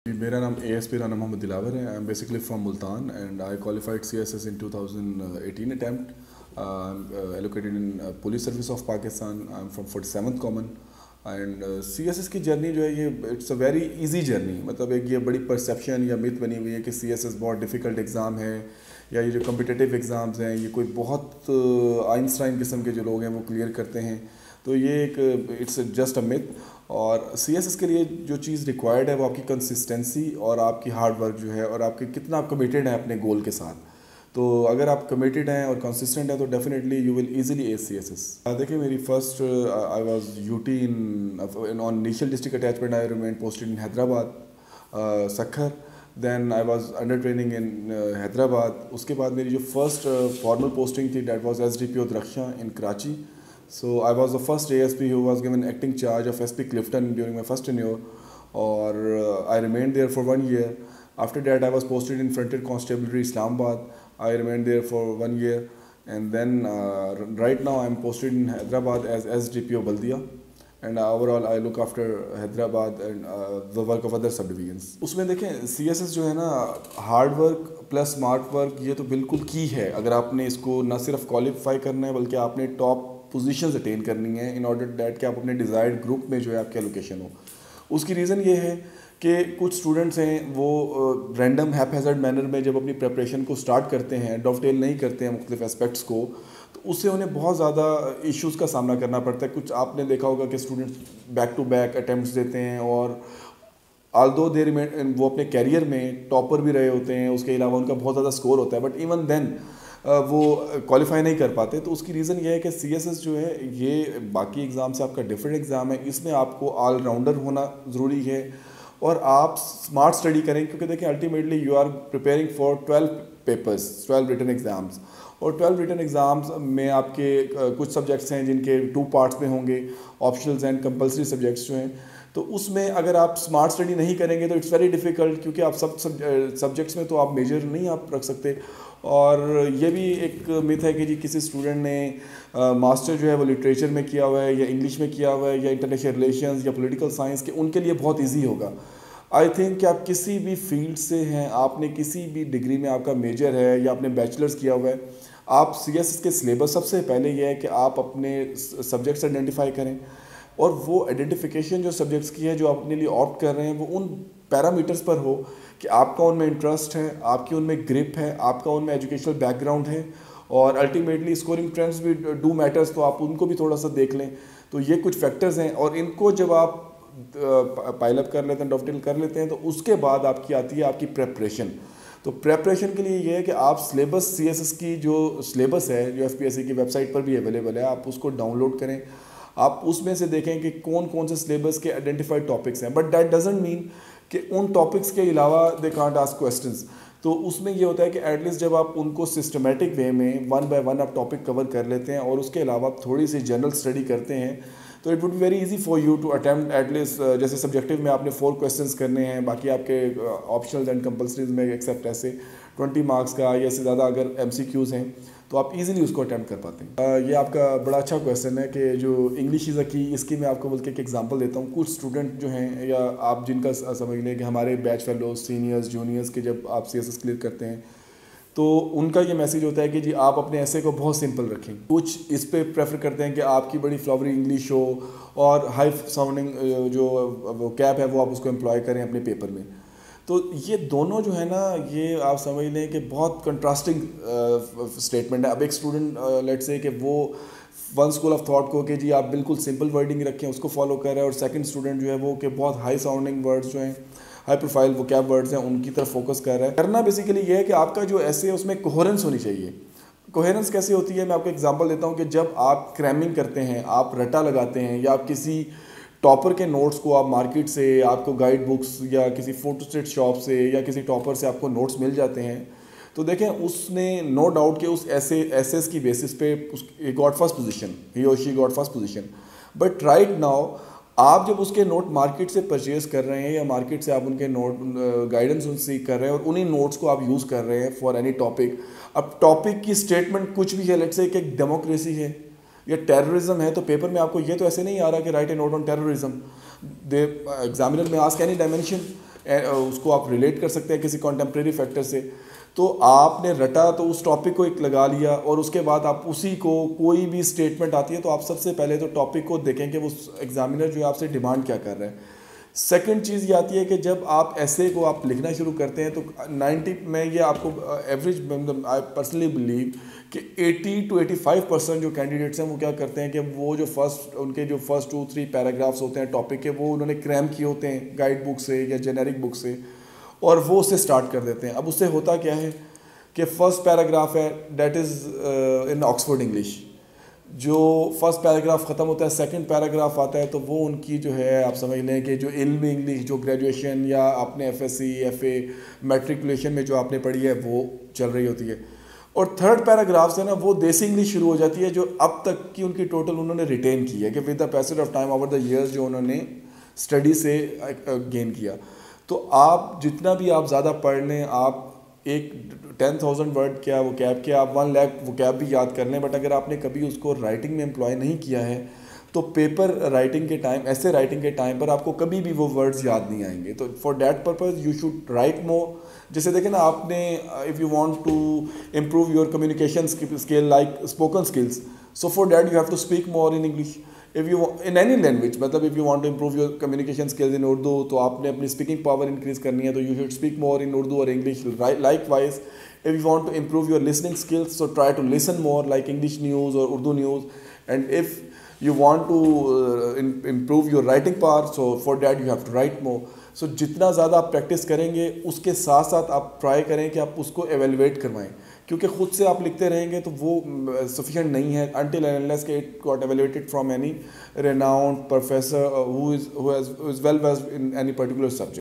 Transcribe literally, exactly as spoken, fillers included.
मेरा नाम A S P Rana Mohammad Dilawar है. I am basically from Multan and I qualified C S S in twenty eighteen attempt. uh, I'm uh, allocated in uh, Police Service of Pakistan. I'm from forty-seventh Common. And C S S की journey जो है ये it's a very easy journey. मतलब एक ये बड़ी perception या myth बनी हुई है कि सी एस एस बहुत डिफ़िकल्ट एग्ज़ाम है या ये जो कम्पिटिटिव एग्ज़ाम्स हैं ये कोई बहुत आइंस्टाइन किस्म के जो लोग हैं वो क्लियर करते हैं. तो ये एक इट्स जस्ट अ मिथ. और सी एस एस के लिए जो चीज़ रिक्वायर्ड है वो आपकी कंसिस्टेंसी और आपकी हार्ड वर्क जो है और आपके कितना आप कमिटेड हैं अपने गोल के साथ. तो अगर आप कमिटेड हैं और कंसिस्टेंट हैं तो definitely you will easily ace C S S. देखिए मेरी first I was UT in on initial district attachment. I remain posted in Hyderabad Sukkur. Then I was under training in Hyderabad. उसके बाद मेरी जो फर्स्ट फॉर्मल पोस्टिंग थी that was S D P O Darakhshan in Karachi. So I was the first A S P who was given acting charge of S P Clifton during my first tenure, or uh, I remained there for one year. After that, I was posted in Frontier Constabulary Islamabad. I remained there for one year, and then uh, right now I'm posted in Hyderabad as S D P O Baldia, and uh, overall I look after Hyderabad and uh, the work of other subdivisions. उसमें देखें C S S जो है ना hard work plus smart work ये तो बिल्कुल की है. अगर आपने इसको न सिर्फ क्वालिफाई करना है बल्कि आपने टॉप पोजीशंस अटेन करनी है इन ऑर्डर डैट कि आप अपने डिज़ायर्ड ग्रुप में जो है आपकी एलोकेशन हो. उसकी रीज़न ये है कि कुछ स्टूडेंट्स हैं वो रैंडम हैप-हैज़र्ड मैनर में जब अपनी प्रिपरेशन को स्टार्ट करते हैं, डॉवटेल नहीं करते हैं मुख्तलिफ एस्पेक्ट्स को, तो उससे उन्हें बहुत ज़्यादा इश्यूज़ का सामना करना पड़ता है. कुछ आपने देखा होगा कि students back to back attempts देते हैं और आल्दो दे रिमेन वो अपने कैरियर में टॉपर भी रहे होते हैं, उसके अलावा उनका बहुत ज़्यादा स्कोर होता है, बट इवन देन वो क्वालिफाई नहीं कर पाते. तो उसकी रीज़न ये है कि सी एस एस जो है ये बाकी एग्ज़ाम से आपका डिफरेंट एग्ज़ाम है. इसमें आपको ऑल राउंडर होना ज़रूरी है और आप स्मार्ट स्टडी करें, क्योंकि देखिए ultimately you are preparing for twelve papers, twelve written exams. और ट्वेल्व रिटन एग्ज़ाम्स में आपके कुछ सब्जेक्ट्स हैं जिनके टू पार्ट्स में होंगे, ऑप्शनल्स एंड कंपल्सरी सब्जेक्ट्स जो हैं. तो उसमें अगर आप स्मार्ट स्टडी नहीं करेंगे तो इट्स वेरी डिफ़िकल्ट, क्योंकि आप सब सब्जेक्ट्स में तो आप मेजर नहीं आप रख सकते. और ये भी एक मिथ है कि जी किसी स्टूडेंट ने मास्टर जो है वो लिटरेचर में किया हुआ है या इंग्लिश में किया हुआ है या इंटरनेशनल रिलेशंस या पॉलिटिकल साइंस के, उनके लिए बहुत इजी होगा. आई थिंक कि आप किसी भी फील्ड से हैं, आपने किसी भी डिग्री में आपका मेजर है या आपने बैचलर्स किया हुआ है, आप सी एस एस के सिलेबस सबसे पहले ये है कि आप अपने सब्जेक्ट्स आइडेंटिफाई करें और वो आइडेंटिफिकेशन जो सब्जेक्ट्स की है जो आप अपने लिए ऑप्ट कर रहे हैं वो उन पैरामीटर्स पर हो कि आपका उनमें इंटरेस्ट है, आपकी उनमें ग्रिप है, आपका उनमें एजुकेशनल बैकग्राउंड है और अल्टीमेटली स्कोरिंग ट्रेंड्स भी डू मैटर्स, तो आप उनको भी थोड़ा सा देख लें. तो ये कुछ फैक्टर्स हैं और इनको जब आप पाइल अप कर लेते हैं, डॉवटेल कर लेते हैं, तो उसके बाद आपकी आती है आपकी प्रेपरेशन. तो प्रेपरेशन के लिए ये है कि आप सिलेबस सी एस एस की जो सिलेबस है जो एफ पी एस सी की वेबसाइट पर भी अवेलेबल है, आप उसको डाउनलोड करें. आप उसमें से देखें कि कौन कौन से सिलेबस के आइडेंटिफाइड टॉपिक्स हैं, बट दैट डजंट मीन कि उन टॉपिक्स के अलावा दे कांट आस्क क्वेश्चंस. तो उसमें ये होता है कि एटलीस्ट जब आप उनको सिस्टमेटिक वे में वन बाय वन आप टॉपिक कवर कर लेते हैं और उसके अलावा आप थोड़ी सी जनरल स्टडी करते हैं तो it would be very easy for you to attempt at least. जैसे सब्जेक्टिव में आपने फोर क्वेश्चंस करने हैं, बाकी आपके ऑप्शनल एंड कंपल्सरीज में एक्सेप्ट ऐसे ट्वेंटी मार्क्स का या इससे ज़्यादा अगर एम सी क्यूज़ हैं तो आप इजीली उसको अटेम्प्ट कर पाते हैं. uh, ये आपका बड़ा अच्छा क्वेश्चन है कि जो इंग्लिश इज़ अ की, इसकी मैं आपको बल्कि एक एग्जांपल देता हूँ. कुछ स्टूडेंट जो हैं या आप जिनका समझ लें कि हमारे बैच फेलोज, सीनियर्स, जूनियर्स के जब आप सी एस एस क्लियर करते हैं तो उनका ये मैसेज होता है कि जी आप अपने ऐसे को बहुत सिंपल रखें. कुछ इस पे प्रेफर करते हैं कि आपकी बड़ी फ्लावरी इंग्लिश हो और हाई साउंडिंग जो वो कैप है वो आप उसको एम्प्लॉय करें अपने पेपर में. तो ये दोनों जो है ना ये आप समझ लें कि बहुत कंट्रास्टिंग स्टेटमेंट है. अब एक स्टूडेंट लेट्स से कि वो वन स्कूल ऑफ थॉट को कि जी आप बिल्कुल सिंपल वर्डिंग रखें उसको फॉलो कर रहे हैं, और सेकंड स्टूडेंट जो है वो कि बहुत हाई साउंडिंग वर्ड्स जो हैं, हाई प्रोफाइल वो कैब वर्ड्स हैं, उनकी तरफ फोकस कर रहा है. करना बेसिकली ये है कि आपका जो ऐसे है उसमें कोहेरेंस होनी चाहिए. कोहेरेंस कैसे होती है मैं आपको एग्जांपल देता हूँ कि जब आप क्रैमिंग करते हैं, आप रटा लगाते हैं या आप किसी टॉपर के नोट्स को आप मार्केट से, आपको गाइड बुक्स या किसी फोटोस्टेट शॉप से या किसी टॉपर से आपको नोट्स मिल जाते हैं, तो देखें उसने नो डाउट कि उस ऐसे एसेस की बेसिस पे he got first position, he और she got first position. But right now आप जब उसके नोट मार्केट से परचेज कर रहे हैं या मार्केट से आप उनके नोट गाइडेंस उनसे कर रहे हैं और उन्हीं नोट्स को आप यूज़ कर रहे हैं फॉर एनी टॉपिक. अब टॉपिक की स्टेटमेंट कुछ भी है, लेट्स से एक डेमोक्रेसी है या टेररिज्म है, तो पेपर में आपको ये तो ऐसे नहीं आ रहा कि write a note on terrorism. The examiner में आस्क एनी डायमेंशन اس کو آپ ریلیٹ کر سکتے ہیں کسی کانٹمپریری فیکٹر سے. تو آپ نے رٹا تو اس ٹاپک کو ایک لگا لیا, اور اس کے بعد آپ اسی کو کوئی بھی اسٹیٹمنٹ آتی ہے تو آپ سب سے پہلے تو ٹاپک کو دیکھیں کہ وہ ایگزامینر جو ہے آپ سے ڈیمانڈ کیا کر رہا ہے. سیکنڈ چیز یہ آتی ہے کہ جب آپ ایسے کو آپ لکھنا شروع کرتے ہیں تو نائنٹی میں یہ آپ کو ایوریج آئی پرسنلی بلیو کہ eighty to eighty five percent جو کینڈیڈیٹس ہیں وہ کیا کرتے ہیں کہ وہ جو فرسٹ ان کے جو فرسٹ ٹو تھری پیراگرافس ہوتے ہیں ٹاپک کے, وہ انہوں نے کریم کیے ہوتے ہیں گائیڈ بک سے یا جنیرک بک سے, اور وہ اسے اسٹارٹ کر دیتے ہیں. اب اس سے ہوتا کیا ہے کہ فرسٹ پیراگراف ہے that is in Oxford English, جو فرسٹ پیراگراف ختم ہوتا ہے سیکنڈ پیراگراف آتا ہے تو وہ ان کی جو ہے آپ سمجھ لیں کہ جو علمی انگلش جو گریجویشن یا آپ نے F S C F A matriculation میں جو آپ نے پڑھی ہے وہ چل رہی ہوتی ہے. اور تھرڈ پیراگراف سے نا وہ دیسی انگلش شروع ہو جاتی ہے جو اب تک کی ان کی ٹوٹل انہوں نے ریٹین کی ہے کہ with the passage of time over the years جو انہوں نے اسٹڈی سے گین کیا. تو آپ جتنا بھی آپ زیادہ پڑھ لیں, آپ ایک ٹین تھاؤزینڈ ورڈ کیا وہ کیب کیا آپ ون لیک وہ کیب بھی یاد کر لیں, بٹ اگر آپ نے کبھی اس کو رائٹنگ میں امپلائی نہیں کیا ہے تو پیپر رائٹنگ کے ٹائم ایسے رائٹنگ کے ٹائم پر آپ کو کبھی بھی وہ ورڈز یاد نہیں آئیں گے. تو for that purpose you should write more. جیسے دیکھیں نا آپ نے if you want to improve your communication skill like spoken skills, so for that you have to speak more in English. if you in any language, مطلب if you want to improve your communication skills in Urdu تو آپ نے اپنی speaking power increase کرنی ہے تو you should speak more in Urdu or English. Likewise, if you want to improve your listening skills, so try to listen more like English news or Urdu news. And if you want to uh, in, improve your writing power, so for that you have to write more. So so, جتنا زیادہ آپ practice کریں گے اس کے ساتھ ساتھ آپ try کریں کہ آپ اس کو ایویلویٹ کروائیں, کیونکہ خود سے آپ لکھتے رہیں گے تو وہ سفیشینٹ نہیں ہے until and unless کہ it got evaluated from any renowned professor who is who has who is well versed in any particular subject.